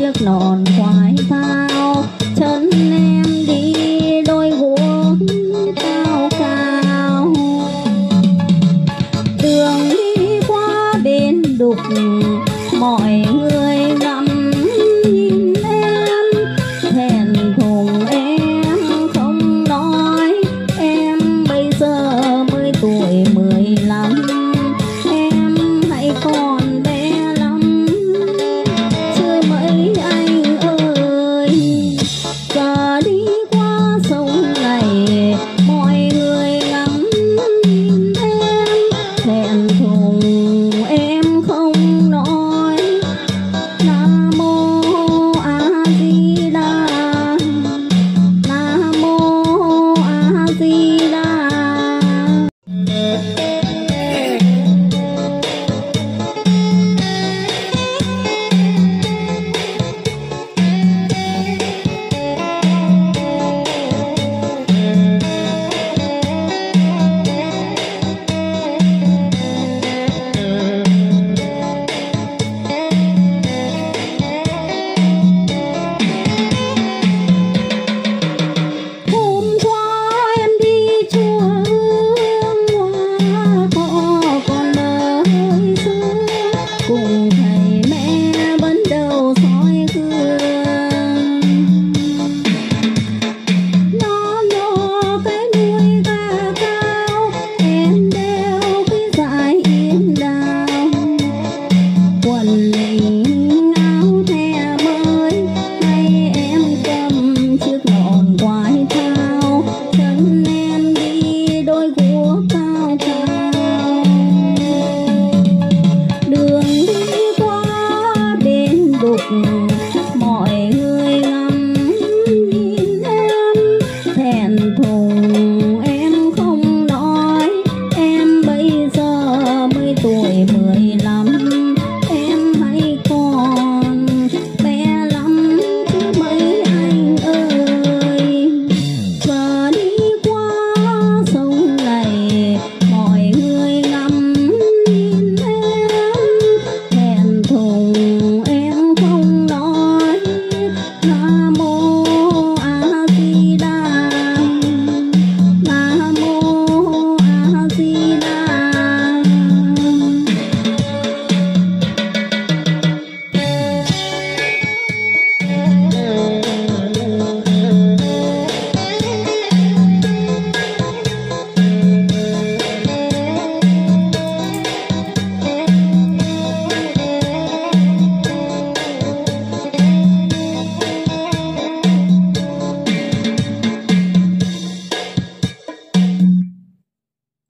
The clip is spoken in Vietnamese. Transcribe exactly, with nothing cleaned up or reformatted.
chiếc nón khoái phao, chân em đi đôi guốc cao cao. Đường đi qua bên đục, mọi người ngắm nhìn em, thẹn thùng em không nói. Em bây giờ mới tuổi mười lăm, em hãy còn bé lắm. Chưa mấy anh ơi, giờ đi qua sông này, mọi người ngắm nhìn em, thẹn thùng em không nói. Nam mô A Di Đà, Nam mô A Di Đà. Hôm qua em đi chùa hương hoa cỏ còn nơi xưa, cùng thầy mẹ vẫn đầu soi gương. Nó nhỏ cái đuôi gà cao, em đeo cái dải yếm đào. Quần lính áo the mới, tay em cầm chiếc nón khoái phao, chân em đi đôi guốc cao cao. Đường đi qua bên đục,